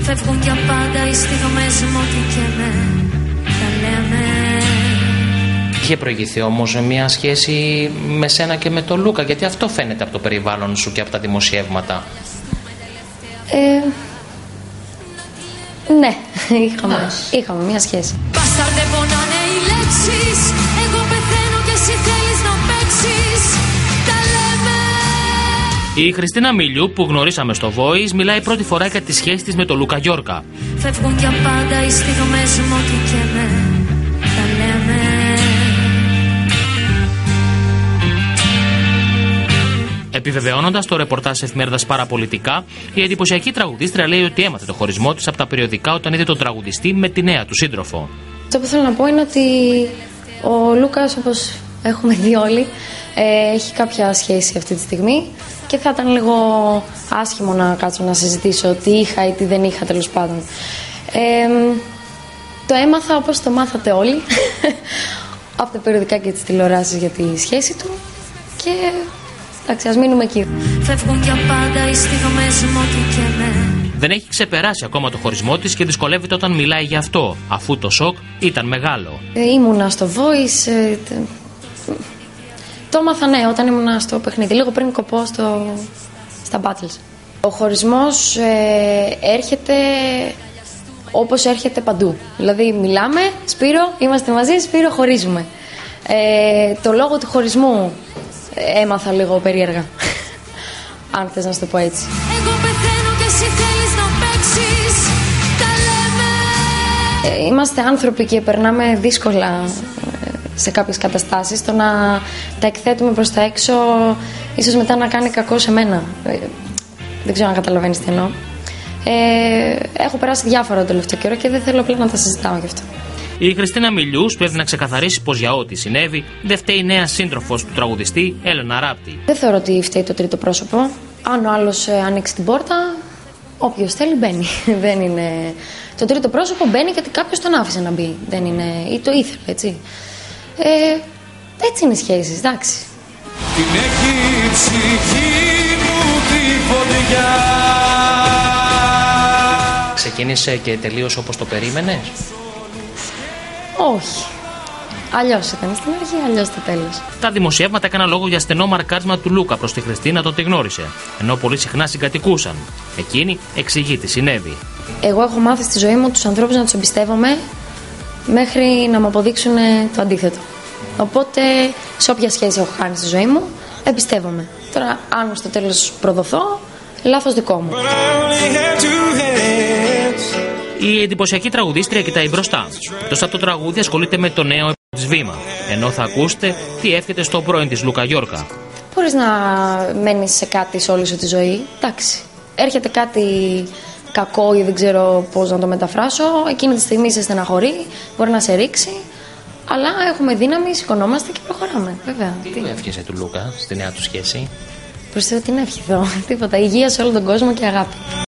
Φεύγουν για πάντα οι στιγμές μου και με τα λέμε. Είχε προηγηθεί όμως μια σχέση με σένα και με τον Λούκα, γιατί αυτό φαίνεται από το περιβάλλον σου και από τα δημοσιεύματα. Ναι, είχαμε μια σχέση. Μπαστάρντε πονάνε οι λέξεις. Εγώ πεθαίνω και εσύ θέλεις να παίξεις. Τα λέμε. Η Χριστίνα Μιλιού, που γνωρίσαμε στο Voice, μιλάει πρώτη φορά για τη σχέση της με τον Λούκα Γιόρκα. Φεύγουν για πάντα οι στιγμές μου και με τα λέμε. Επιβεβαιώνοντας το ρεπορτάζ εφημερίδας Παραπολιτικά, η εντυπωσιακή τραγουδίστρια λέει ότι έμαθε το χωρισμό της από τα περιοδικά όταν είδε τον τραγουδιστή με τη νέα του σύντροφο. Αυτό που θέλω να πω είναι ότι ο Λούκας, όπως έχουμε δει όλοι, έχει κάποια σχέση αυτή τη στιγμή και θα ήταν λίγο άσχημο να κάτσω να συζητήσω τι είχα ή τι δεν είχα, τέλος πάντων. Το έμαθα όπως το μάθατε όλοι από τα περιοδικά και τις τηλεοράσεις για τη σχέση του και εντάξει, ας μείνουμε εκεί. Φεύγουν για πάντα οι στιγμές μου και με. Δεν έχει ξεπεράσει ακόμα το χωρισμό της και δυσκολεύεται όταν μιλάει για αυτό, αφού το σοκ ήταν μεγάλο. Ήμουνα στο Voice, το έμαθα ναι όταν ήμουνα στο παιχνίδι, λίγο πριν κοπώ στα battles. Ο χωρισμός έρχεται όπως έρχεται παντού. Δηλαδή μιλάμε, Σπύρο, είμαστε μαζί, Σπύρο, χωρίζουμε. Το λόγο του χωρισμού έμαθα λίγο περίεργα, αν θες να σου το πω έτσι. Εγώ πεθαίνω και εσύ θέλεις να παίξεις. Τα λέμε. Είμαστε άνθρωποι και περνάμε δύσκολα σε κάποιες καταστάσεις. Το να τα εκθέτουμε προς τα έξω ίσως μετά να κάνει κακό σε μένα. Δεν ξέρω αν καταλαβαίνεις τι εννοώ. Έχω περάσει διάφορα το τελευταίο καιρό και δεν θέλω πλέον να τα συζητάω γι' αυτό. Η Χριστίνα Μιλιού πρέπει να ξεκαθαρίσει πως για ό,τι συνέβη δεν φταίει η νέα σύντροφος του τραγουδιστή Έλενα Ράπτη. Δεν θεωρώ ότι φταίει το τρίτο πρόσωπο. Αν ο άλλος ανοίξει την πόρτα, όποιος θέλει μπαίνει. Δεν είναι. Το τρίτο πρόσωπο μπαίνει γιατί κάποιος τον άφησε να μπει. Δεν είναι. Ή το ήθελε, έτσι. Έτσι είναι οι σχέσεις, εντάξει. Την έχει η ψυχή μου τη φωτιά. Ξεκίνησε και τελείωσε όπως το περίμενες? Όχι. Αλλιώς ήταν στην αρχή, αλλιώς στο τέλος. Τα δημοσιεύματα έκαναν λόγο για στενό μαρκάρισμα του Λούκα προς τη Χριστίνα όταν τη γνώρισε, ενώ πολύ συχνά συγκατοικούσαν. Εκείνη εξηγεί τι συνέβη. Εγώ έχω μάθει στη ζωή μου τους ανθρώπους να τους εμπιστεύομαι μέχρι να μου αποδείξουν το αντίθετο. Οπότε, σε όποια σχέση έχω κάνει στη ζωή μου, εμπιστεύομαι. Τώρα, αν στο τέλος προδοθώ, λάθος δικό μου. Η εντυπωσιακή τραγουδίστρια κοιτάει μπροστά. Εκτός από το τραγούδι, ασχολείται με το νέο της βήμα. Ενώ θα ακούσετε τι εύχεται στον πρώην της Λούκα Γιόρκα. Μπορείς να μένεις σε κάτι σε όλη σου τη ζωή. Εντάξει. Έρχεται κάτι κακό ή δεν ξέρω πώς να το μεταφράσω. Εκείνη τη στιγμή σε στεναχωρεί, μπορεί να σε ρίξει. Αλλά έχουμε δύναμη, σηκωνόμαστε και προχωράμε. Βέβαια. Τι του εύχεσαι του Λούκα στη νέα του σχέση? Προσθέτω την ευχηθώ. Τίποτα. Υγεία σε όλο τον κόσμο και αγάπη.